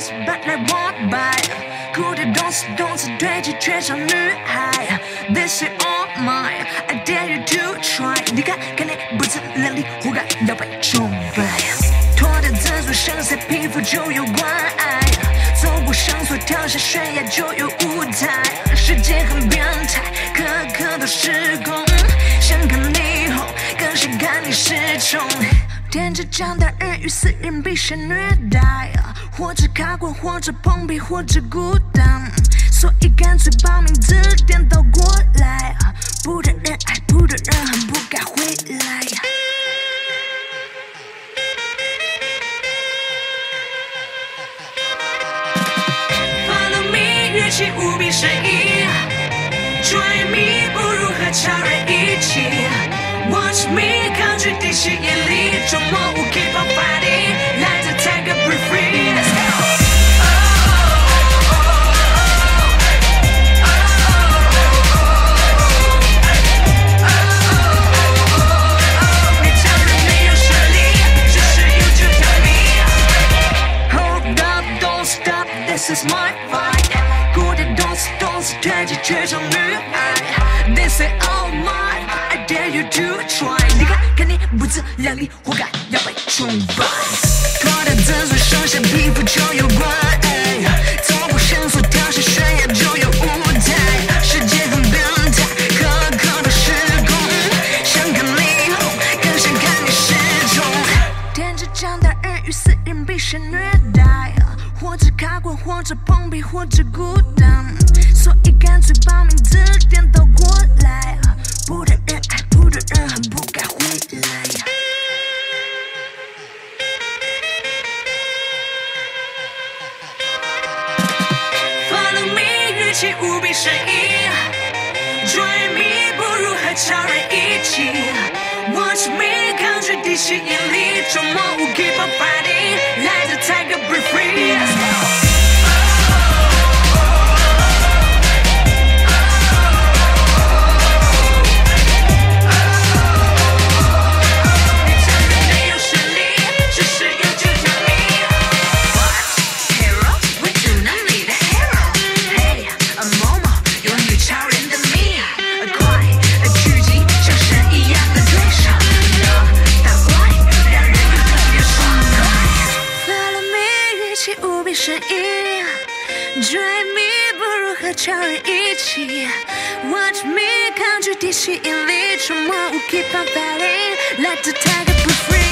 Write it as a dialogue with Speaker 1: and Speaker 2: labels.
Speaker 1: spotlight walk by， 哭的动词堆积缺少女孩。This is all mine, I dare you to try。你看看你不自量力，活该要被崇拜。脱掉自尊，剩下皮肤就有关爱。走过绳索，跳下悬崖就有舞台。世界很变态，刻刻都失控。想看你红，更想看你失宠。天将降大任与死人必先虐待，或者卡关，或者碰壁，或者孤单，所以干脆把名字颠倒过来，不得人爱，不得人恨，不该回来。Follow me， 语气无比深意，追迷不如和超人一起。Watch me， 抗拒地吸引力，周末我 keep on fighting， 来自 take a breath free。Let's go。你承认没有实力，只是有这条命。Hold up, don't stop, this is my fight。古典动词推挤缺少女孩。This is all mine。Dare you to try， 你看看你不自量力，活该要被崇拜。脱掉自尊，剩下皮肤就有关爱。走过绳索，跳下悬崖就有舞台。世界很变态，刻刻都失控。想看你红，更想看你失宠。天将降大任与死人必先虐待，或者卡关，或者碰壁，或者孤单，所以干脆把名字颠倒过来。不得人爱，不得人恨，不该回来。Follow me， 语气无比深意，追迷不如和超人一起。Watch me， 抗拒地吸引力，周末我 keep on fighting， 来自 take a breath free。Let's go。追迷不如和超人一起 ，Watch me 抗拒地吸引力，周末我 keep on fighting， let the tiger be free。